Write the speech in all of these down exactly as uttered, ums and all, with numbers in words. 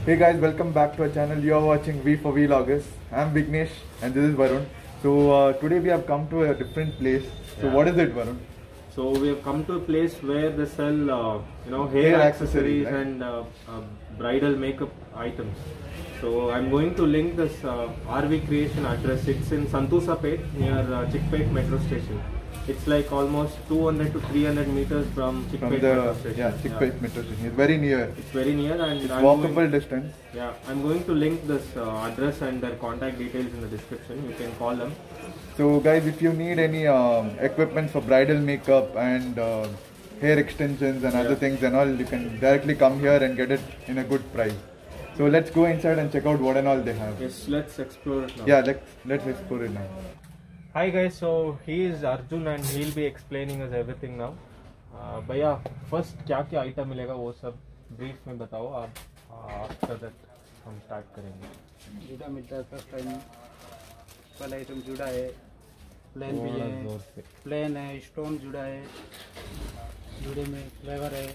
Hey guys, welcome back to our channel. You are watching V for Vloggers. I'm Vignesh and this is Varun. So uh, today we have come to a different place. So yeah. What is it, Varun? So we have come to a place where they sell, uh, you know, hair, hair accessories, accessories right? and uh, uh, bridal makeup items. So I'm going to link this uh, R V Creation address. It's in Santusapet near uh, Chickpet metro station. It's like almost two hundred to three hundred meters from Chickpet metro station. Yeah, Chickpet yeah. metro station. It's very near. It's very near and it's I'm walkable going, distance. Yeah, I'm going to link this uh, address and their contact details in the description. You can call them. So guys, if you need any um, equipment for bridal makeup and uh, hair extensions and yeah. other things and all, you can directly come here and get it in a good price. So let's go inside and check out what and all they have. Yes, let's explore it now. Yeah, let's, let's explore it now. Hi guys, so he is Arjun and he'll be explaining us everything now. Uh, भैया first क्या क्या item मिलेगा वो सब brief में बताओ आप. After that हम start करेंगे. जूड़ा मिलता है first time. पहला item जूड़ा है. Plain भी है. Plain है. Stone जूड़ा है. जूड़े में फ्लेवर है.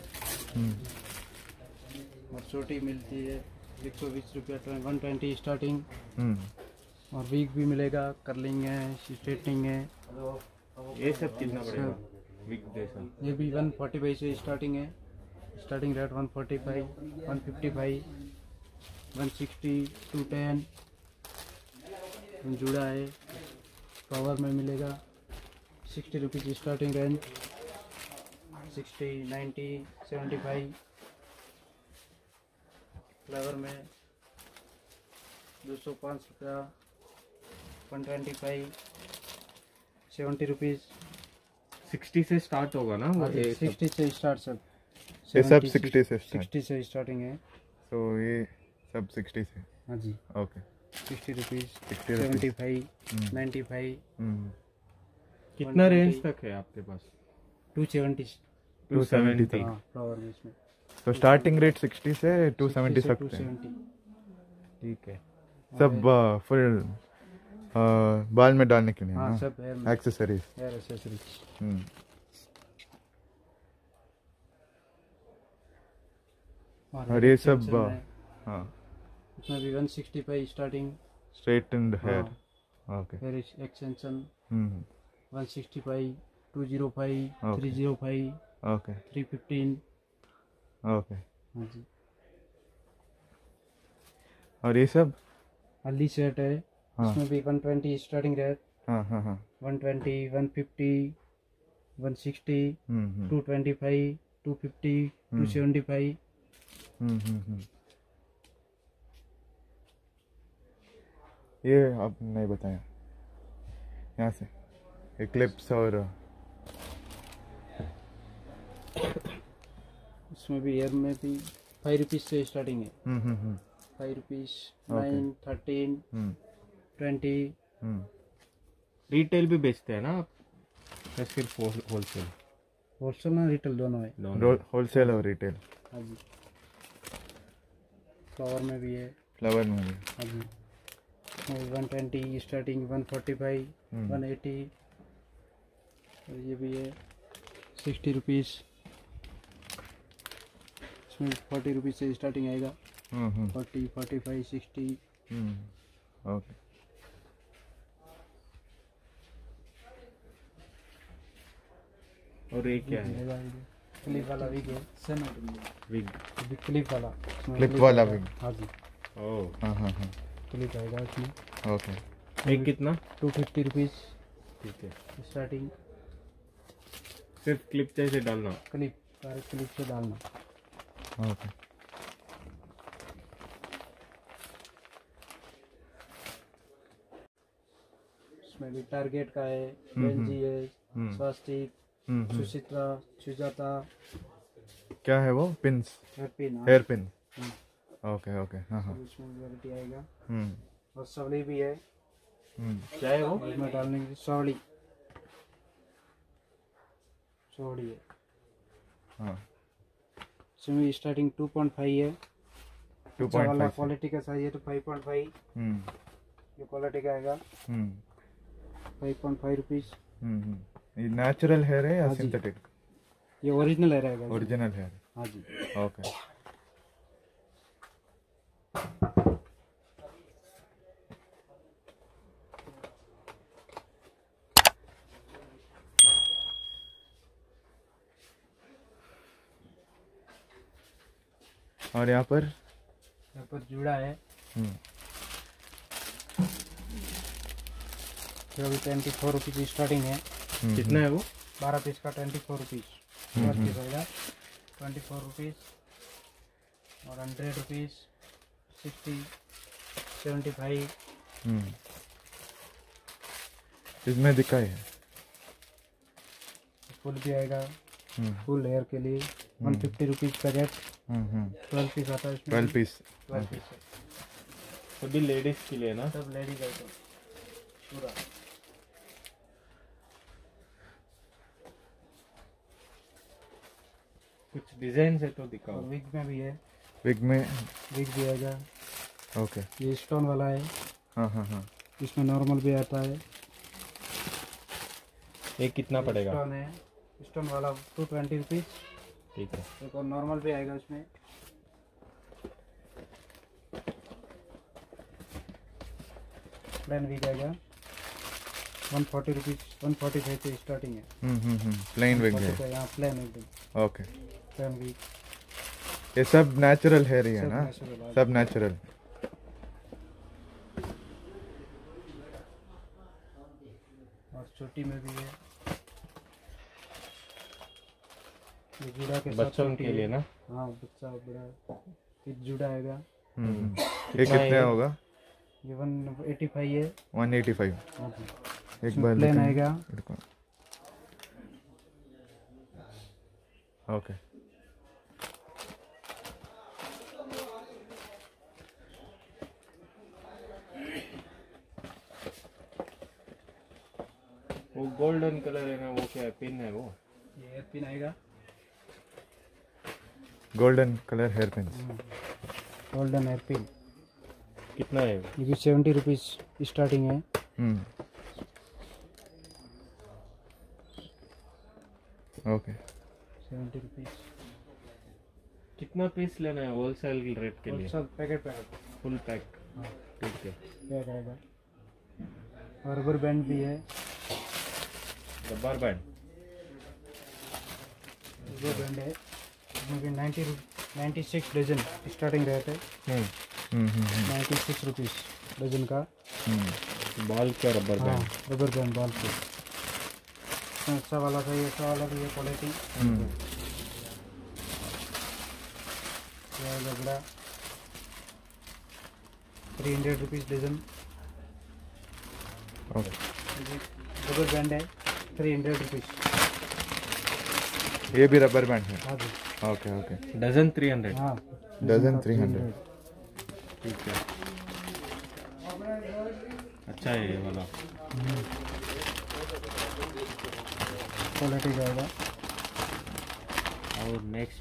और छोटी मिलती है एक सौ बीस रुपया वन ट्वेंटी स्टार्टिंग. और वीक भी मिलेगा. कर्लिंग है, स्ट्रेटनिंग है. ये सब कितना पड़ेगा? वीक जैसा ये भी वन फोर्टी फाइव से स्टार्टिंग है. Starting rate one forty five, one fifty five, one sixty, two ten. जूड़ा है पावर में मिलेगा. Sixty rupees starting range. Sixty, ninety, seventy five. Flavour में दो सौ पाँच रुपया, one twenty five, seventy rupees. Sixty से स्टार्ट होगा ना? वो सिक्सटी से स्टार्ट सब. ये सब सिक्सटी से सिक्सटी से स्टार्टिंग है. तो ये सब सिक्सटी से. हाँ जी. Okay. Sixty rupees, seventy five, ninety five. कितना रेंज तक है आपके पास? Two seventy. टू सेवेंटी तक. फ्लावर में इसमें. तो स्टार्टिंग रेट सिक्सटी से टू सेवेंटी सकते हैं. ठीक है. सब फुल बाल में डालने के लिए. हाँ, सब एक्सेसरीज. Hair accessories. और ये सब हाँ इसमें भी one sixty five starting. Straightened hair. Okay. Hair extension one sixty five, two zero five, three zero five. Okay. Three fifteen. Okay. हाँ जी. और ये सब हल्दी सेट है. हाँ. इसमें भी वन ट्वेंटी स्टार्टिंग रेट. हाँ हाँ हाँ. One twenty, one fifty, one sixty, two twenty five, two fifty, two seventy five. ये आप नहीं बताया यहाँ से क्लिप्स. और इसमें भी एयर में भी फाइव रुपीज से स्टार्टिंग है. Five rupees, nine, thirteen, twenty. Retail भी बेचते हैं ना आप? या सिर्फ होलसेल? होलसेल ना रिटेल दोनों है. होलसेल और रिटेल. हाँ जी. फ्लावर में भी है. फ्लावर में भी. हाँ जी. One twenty starting, one forty five, one eighty. और ये भी है सिक्सटी रुपीज़. इसमें फोर्टी रुपीज़ से स्टार्टिंग आएगा. Forty, forty five, sixty. Okay. और ये क्या है? क्लिप वाला विग है. विग. क्लिप वाला. क्लिप वाला विग. हाँ जी. ओह. हाँ हाँ हाँ. क्लिप आएगा इसमें. ओके. एक कितना? Two fifty rupees. ठीक है. स्टार्टिंग. सिर्फ क्लिप जैसे डालना? क्लिप क्लिप से डालना. ओके. इसमें भी टारगेट का है. बेंजी है. स्वास्तिक, सुचित्रा, सुजाता. क्या है वो? Pins. Hair pin. Hair pin. Okay okay. हाँ हाँ. इसमें वैरायटी आएगा. और सवली भी है. क्या है वो? इसमें डालने की सवली. सवली है. हाँ. इसमें स्टार्टिंग टू पॉइंट फाइव है. टू पॉइंट फाइव क्वालिटी का साइज है तो फाइव पॉइंट फाइव. ये क्वालिटी का आएगा. Five point five rupees. ये नेचुरल हेयर है या सिंथेटिक? ये ओरिजिनल हेयर है. Original hair. हाँ जी. ओके. और यहाँ पर यहाँ पर जूड़ा है हम्म जो अभी ट्वेंटी फोर रुपीज़ स्टार्टिंग है। कितना है वो? बारह पीस का ट्वेंटी फोर रुपीज़ बारह पीस आएगा ट्वेंटी फोर रुपीज़ और hundred rupees sixty seventy five. Hmm इसमें दिखा है फुल भी आएगा हम्म फुल हेयर के लिए वन फिफ्टी रुपीज़ का जेट हम्म ट्वेल्व पीस आता है इसमें। ट्वेल्व पीस ट्वेल्व पीस है सभी लेडीज के लिए ना? सब लेडीज आइटम पूरा। कुछ डिजाइन है तो और दिखाओ। विग में भी है विग में विग भी आएगा। ओके ये स्टोन वाला है हाँ हाँ हाँ इसमें नॉर्मल भी आता है। ये कितना पड़ेगा? स्टोन है स्टोन वाला टू ट्वेंटी रुपीज़। ठीक है। एक और नॉर्मल भी आएगा इसमें। प्लेन विग आएगा one forty rupees one forty five से स्टार्टिंग है। हम्म हम्म हम्म प्लेन विग है यहाँ प्लेन एकदम ओके। प्लेन विग ये सब नेचुरल हेयर ही है सब ना? natural है। सब नेचुरल। और छोटी में भी है ये जूड़ा के साथ बच्चों छोटी के लिए है। ना? हाँ बच्चा बड़ा ये जूड़ा आएगा हम्म ये कितना कितने है? होगा? ये वन एटी फाइव है। One eighty five. हाँ जी। एक इसमें बार प्लेन दिखाना। आएगा देखो। ओके वो गोल्डन कलर है ना, वो क्या है? पिन है वो? ये हेयर पिन आएगा golden colour hair pins. Golden hair pin. कितना है? ये भी सेवेंटी रुपीज़ स्टार्टिंग है। हम्म ओके सेवेंटी रुपीज़ कितना पीस लेना है होलसेल रेट के लिए? सब पैकेट पैकेट फुल पैक। हाँ ठीक है। पैक आएगा। और रबर बैंड भी है रबर बैंड। रबर बैंड है इसमें भी ninety ninety six dozen starting रहते हैं। Hmm hmm hmm ninety six rupees dozen का। हम्म बॉल का रबर हाँ बैंड। रबर बैंड बॉल पे अच्छा वाला था ये अच्छा वाला भी है क्वालिटी। हम्म बड़ा three hundred rupees dozen. Okay rubber band है थ्री हंड्रेड रुपीज़। ये भी रबर बैंड है? हाँ जी okay okay dozen three hundred. हाँ डजन थ्री हंड्रेड। ठीक है। अच्छा है ये वाला। क्वालिटी जाएगा। और नेक्स्ट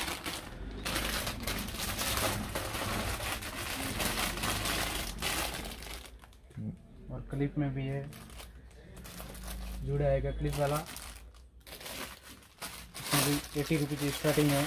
और क्लिप में भी है जुड़ा आएगा क्लिप वाला। इसमें भी एटी रुपीज़ स्टार्टिंग है।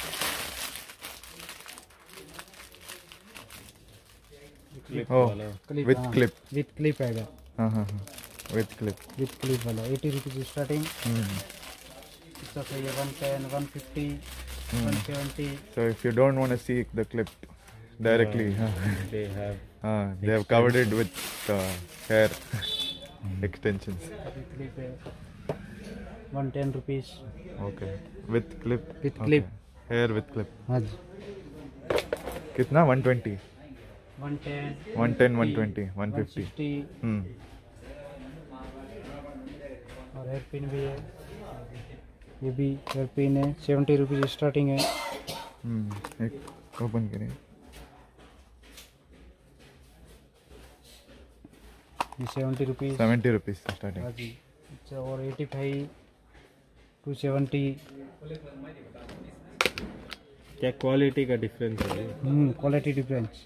क्लिप ओ वाला। क्लिप विथ हाँ, क्लिप। विथ क्लिप आएगा। हाँ हाँ हाँ विथ क्लिप। विथ क्लिप वाला एटी रुपीज़ स्टार्टिंग। हम्म इसका सही है one ten one fifty one seventy. So if you don't want to see the clip directly, huh? They have uh, they have covered it with uh, hair extensions. अभी clip है one ten rupees. Okay, with clip. With Okay. clip. Hair with clip. हाँ जी कितना? one twenty, one ten one ten, one twenty, one fifty. Sixty. Hmm. और hair pin भी है ये भी hair pin है सेवेंटी रुपीज़ स्टार्टिंग है। Hmm. एक ओपन करें। ये सेवेंटी रुपीज़। Seventy rupees हाँ starting. जी अच्छा और एटी फाइव टू सेवेंटी। क्या क्वालिटी का डिफरेंस है? Quality difference.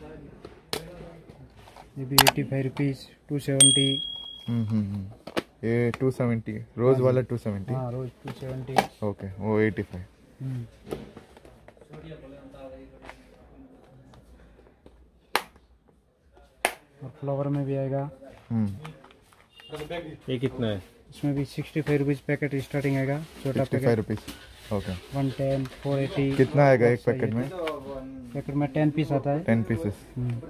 ये भी eighty five rupees to seventy. Hmm hmm hmm. ये two seventy. रोज वाला two seventy. हाँ रोज टू सेवेंटी। Okay, वो eighty-five. और फ्लावर में भी आएगा। हम्म ये कितना है? इसमें भी sixty five rupees packet starting आएगा, छोटा sixty five packet rupees okay. One ten four eighty. कितना आएगा एक पैकेट में? पैकेट में टेन पीस आता है। Ten pieces.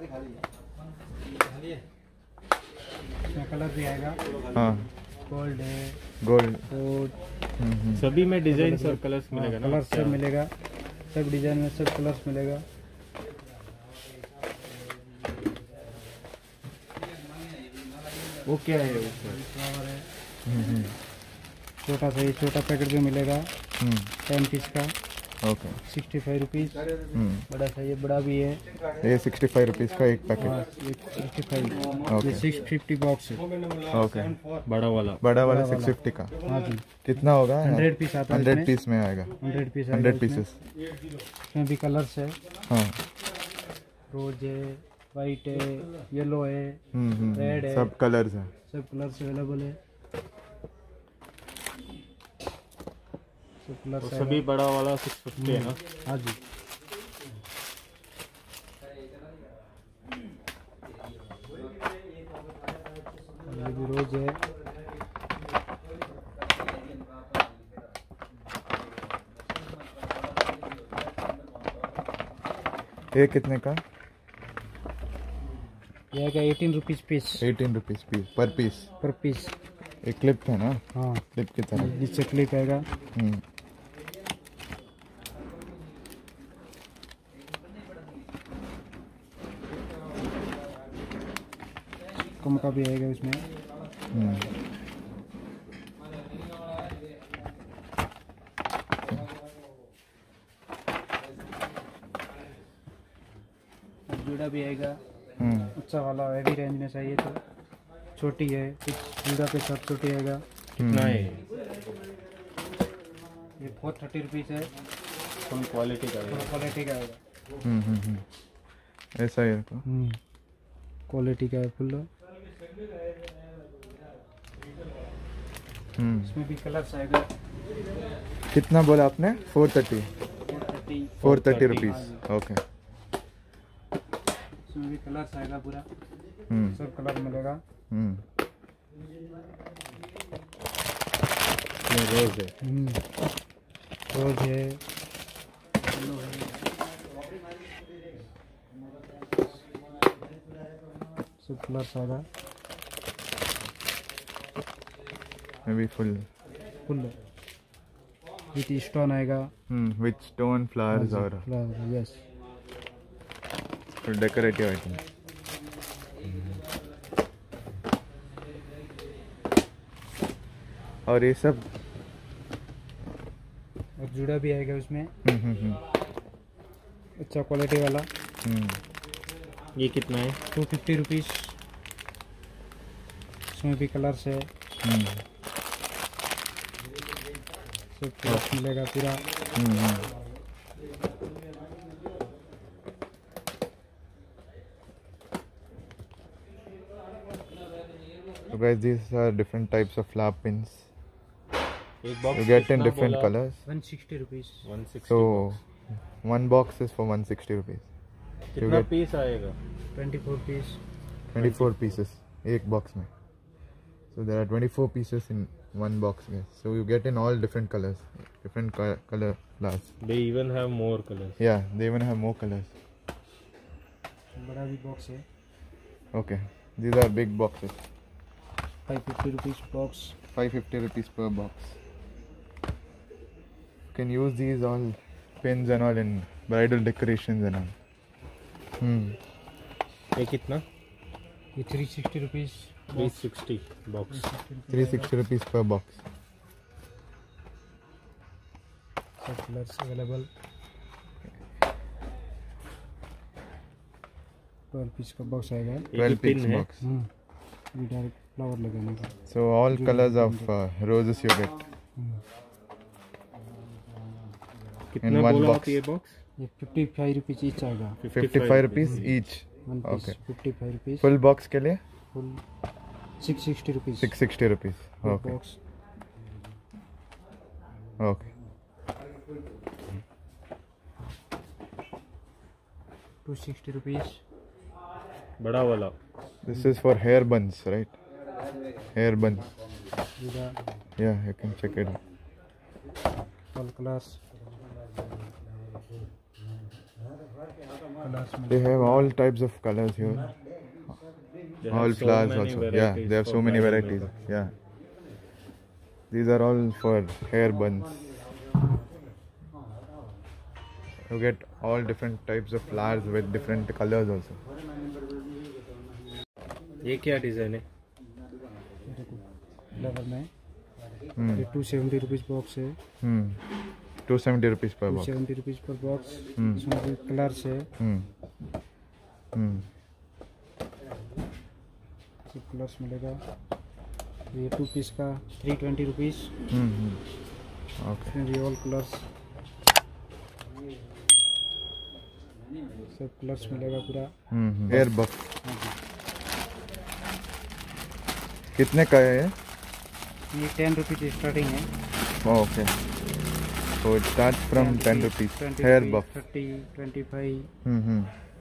इसमें कलर भी आएगा, हाँ गोल्ड है, गोल्ड। गोल्ड सभी में डिजाइन और कलर्स मिलेगा ना? कलर सब मिलेगा, सब डिजाइन में सब कलर्स मिलेगा। वो क्या है? फ्लावर है, छोटा सा ये छोटा पैकेट भी मिलेगा टेन पीस का, ओके सिक्सटी फाइव रुपीज़। बड़ा सा ये बड़ा भी है, ये सिक्सटी फाइव रुपीज़ का एक हाँ पैकेट। ये सिक्सटी फाइव, ओके ये सिक्स फिफ्टी बॉक्स है। ओके बड़ा वाला। बड़ा वाला सिक्स फिफ्टी का हाँ जी, कितना होगा? हंड्रेड पीस आता है। हंड्रेड पीस में आएगा। Hundred piece hundred pieces. इसमें भी कलर्स है, हाँ रोज है, वाइट है, येलो है, हम्म हम्म, रेड है, सब कलर्स हैं। सब कलर्स अवेलेबल है, सब कलर्स तो सभी बड़ा वाला सिक्स फिफ्टी है ना? हाँ जी। ये भी रोज है, ये कितने का? ये आएगा eighteen rupees piece eighteen rupees piece per piece. Per piece. एक क्लिप है ना? हाँ, क्लिप की तरह। नीचे क्लिप आएगा। हम्म कम का भी आएगा इसमें। हम्म जूड़ा भी आएगा, हम्म अच्छा वाला हैवी रेंज में चाहिए तो छोटी है, कुछ जूड़ा के साथ छोटी आएगा। कितना है? ये फोर थर्टी रुपीज़ है, फुल क्वालिटी का फुल है। क्वालिटी का आएगा। हम्म हम्म हम्म। ऐसा ही रखो। क्वालिटी का है फुल। हम्म इसमें भी कलर्स आएगा, कितना बोला आपने? Four thirty. Four thirty. Four thirty rupees okay. इसमें भी कलर्स आएगा पूरा, हम्म सब कलर मिलेगा। हम्म ये रोज है। रोज है, येलो है, सब कलर्स आएगा। May be full. Full with stone आएगा। हम्म विथ स्टोन फ्लावर्स और flower, yes. Full decorative item. और ये सब और जूड़ा भी आएगा उसमें, हम्म हम्म हम्म अच्छा क्वालिटी वाला। हम्म ये कितना है? Two fifty rupees. इसमें भी कलर्स है, हम्म सब कलर्स मिलेगा पूरा। Hmm hmm. So guys, these are different types of flower pins. एक box You get in different colors. One sixty rupees. One sixty. So one box is for one sixty rupees. कितना get- piece आएगा? Twenty four piece. twenty-four pieces एक box में. So there are twenty-four pieces in one box guys. So you get in all different colors, different co- color flowers. They even have more colors. Yeah, they even have more colors. बड़ा भी box है, Okay, these are big boxes. Five fifty rupees box. five fifty rupees per box. You can use these all pins and all in bridal decorations and all. Hmm. ये कितना? ये three sixty rupees three sixty box. three sixty rupees per box. सब colours available. Twelve piece का box आएगा। twelve pin piece है? box. ये direct flower लगाने का। So all colors of uh, roses you get. कितना one बोला box. आप ये बॉक्स? ये फिफ्टी फाइव रुपीज़ ईच आएगा। fifty-five rupees each. One piece Okay. Fifty five rupees. Full box के लिए full six sixty rupees. six sixty rupees. Okay. Box. Okay. Two sixty rupees. बड़ा वाला। This is for hair buns, right? Hair bun. जुड़ा Yeah, you can check it out. all colors colors They have all types of colors here. They have All so flowers many also. Yeah, varieties they have for so many bridal varieties. makeup. Yeah. These are all for hair buns. You get all different types of flowers with different colors also. ये क्या design है? Flavour में Hmm. ये two seventy rupees box है Hmm. two seventy rupees per two box. Seventy rupees per box Hmm. इसमें भी colours है Hmm. Hmm. सब कलर्स मिलेगा ये टू पीस का three twenty rupees Hmm. Hmm. Okay. इसमें भी ऑल कलर्स सब कलर्स मिलेगा पूरा Hmm. hmm. Hair buff. कितने का है ये? ये टेन रुपीज़ स्टार्टिंग है Oh, okay. So it starts from ten rupees. Twenty Hair buff. Thirty twenty five Hmm. Hmm.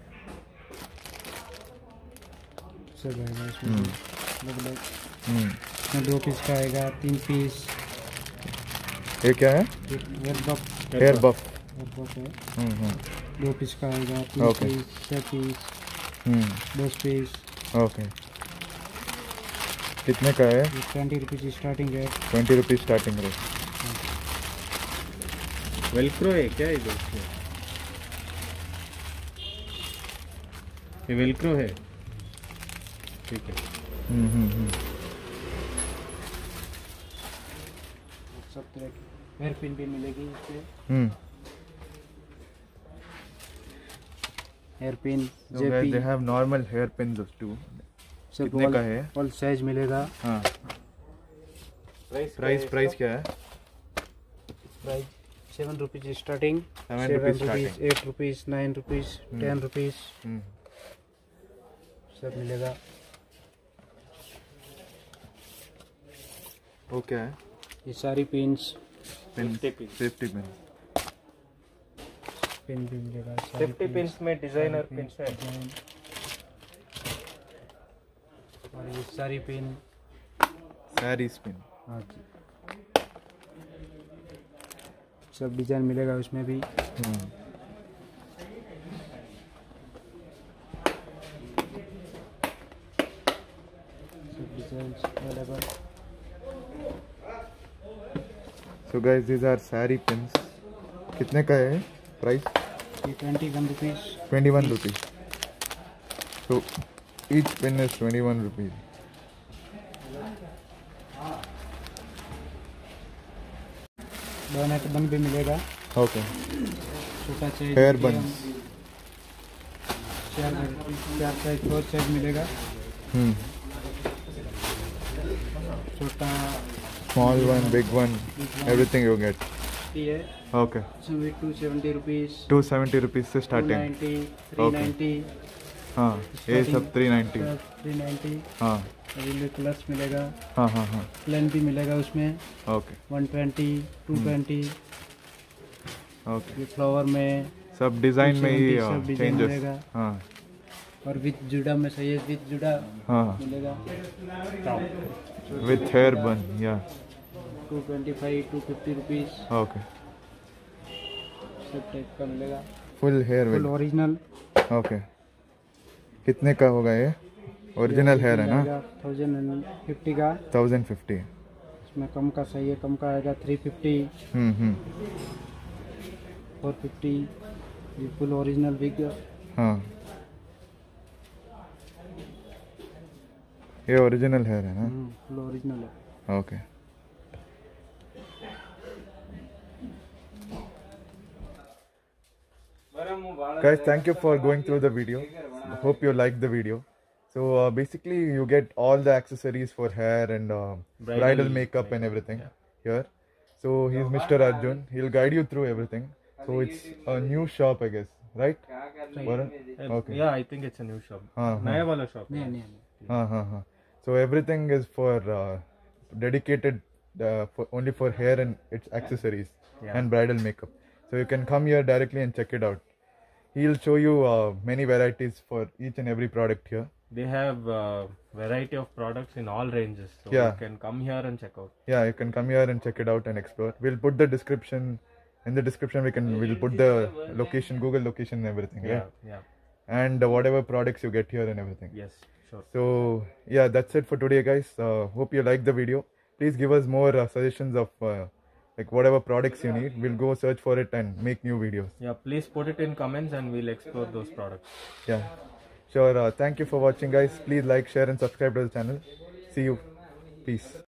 सब आएगा इसमें भी अलग अलग Hmm. इसमें दो पीस का आएगा तीन पीस ये क्या है? Hair buff Hair buff. Hair buff है Hmm. Hmm. दो पीस का आएगा तीन Okay. पीस छः पीस Hmm. दस पीस Okay. कितने का है? ये ट्वेंटी रुपीज़ स्टार्टिंग है twenty rupees starting rate. Velcro है क्या ये दोस्तों? ये वेलक्रो है. ठीक है. हम्म हम्म हम्म. सब तरह की हेयर पिन भी मिलेगी इससे हम्म. Hair pin So guys, JP they have normal hair pins too. सब कितने का है? ऑल साइज मिलेगा हाँ. प्राइस प्राइस प्राइस क्या है? Price seven rupees starting Seven seven rupees rupees starting. Eight rupees nine rupees ten rupees hmm. सब मिलेगा वो क्या है? ये सारी pins pin. Safety pin. Safety pin. Pin भी मिलेगा सेफ्टी पिंस में डिजाइनर पिंस है. डिजाइन और ये सारी पिन सारी पिन. हाँ जी सब डिजाइन मिलेगा उसमें भी हम्म. सब design available So guys, these are saree pins. कितने का है प्राइस? ये twenty one rupees twenty one rupees. So each pin is twenty one rupees. Donut bun भी मिलेगा Okay. छोटा साइज Hair medium, buns. चार चार साइज फोर साइज मिलेगा Hmm. छोटा Small one, big one, everything you get. ये है Okay. इसमें two seventy rupees two seventy rupees से two starting. Ninety three ninety हाँ. ये सब three ninety. थ्री नाइन्टी हाँ अभी कलर्स मिलेगा हाँ हाँ हाँ. प्लेन भी मिलेगा उसमें Okay. One twenty two twenty Okay. ये फ्लावर में सब डिजाइन में ही two seventy सब डिजाइन चेंजेस. मिलेगा हाँ और विथ जुड़ा में सही है विथ जुड़ा हाँ. मिलेगा With hair bun. Yeah. Two twenty five two fifty rupees Okay. सब टाइप का मिलेगा Full hair full with. Original Okay. कितने का होगा ये? ओरिजिनल हेयर है ना? थाउजेंड एंड फिफ्टी का थाउजेंड फिफ्टी. इसमें कम का सही है कम का आएगा three fifty hmm hmm. Four fifty ये फुल ओरिजिनल बिग हाँ. ये ओरिजिनल हेयर है ना? फुल ओरिजिनल है Okay. Guys, thank you for going through the video. Hope you liked the video. So uh, basically, you get all the accessories for hair and uh, bridal, Bridal makeup and everything here. So he's Mister Arjun. He'll guide you through everything. So it's a new shop, I guess, right? Varun? Okay. Yeah, I think it's a new shop. हाँ, नया वाला shop. नहीं नहीं नहीं हाँ हाँ हाँ. So everything is for uh, dedicated uh, for only for hair and its accessories Yeah. and bridal makeup. So you can come here directly and check it out. He'll show you uh, many varieties for each and every product here. they have uh, variety of products in all ranges. So Yeah. you can come here and check out. Yeah, you can come here and check it out and explore. We'll put the description in the description. We can we'll put the location, Google location, and everything. Yeah, Right? yeah, And uh, whatever products you get here and everything. yes, sure. So yeah, that's it for today, guys. Uh, hope you liked the video. Please give us more uh, suggestions of uh, like whatever products you need. We'll go search for it and make new videos. Yeah, please put it in comments and we'll explore those products. Yeah, sure. Uh, thank you for watching, guys. Please like, share, and subscribe to the channel. See you. Peace.